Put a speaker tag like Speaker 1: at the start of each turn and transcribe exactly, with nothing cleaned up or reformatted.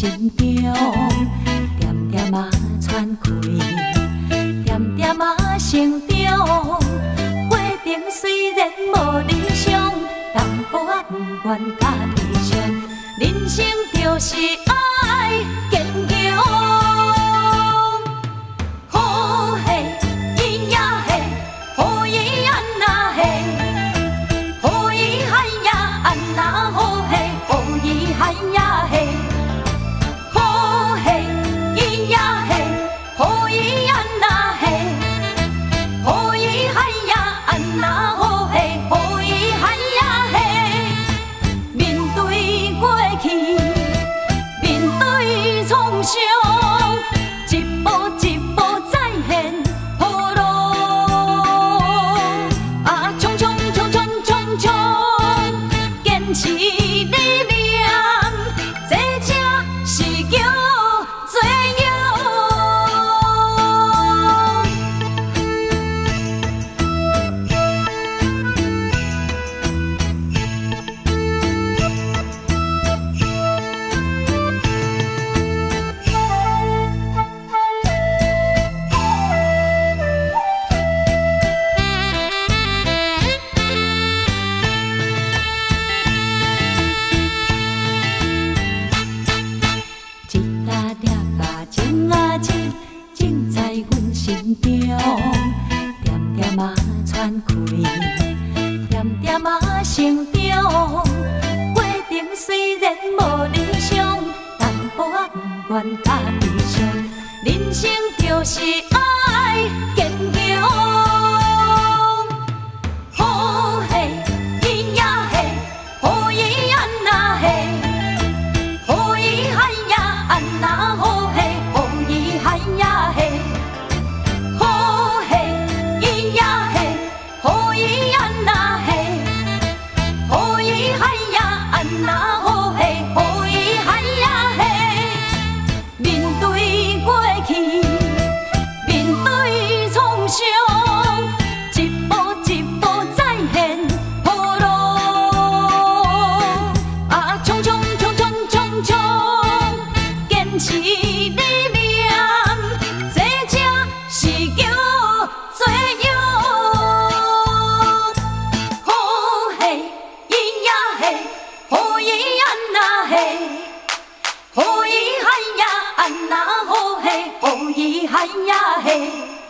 Speaker 1: 心中，点点啊喘开，点点啊成长。过程虽然无理想，淡薄仔不愿甲理想。人生就是爱坚强。好嘿，伊也嘿，好伊安那嘿，好伊嗨呀安那好嘿，好伊嗨呀嘿。 一步一步再现好路，啊，冲冲冲冲冲冲，坚持理念，这才是叫做勇。情啊情，情在阮心中，点点啊喘开，点点啊成长。过程虽然无理想，淡薄仔不愿甲理想。人生就是爱坚强。 好伊嗨呀，安那好嘿，好伊嗨呀嘿。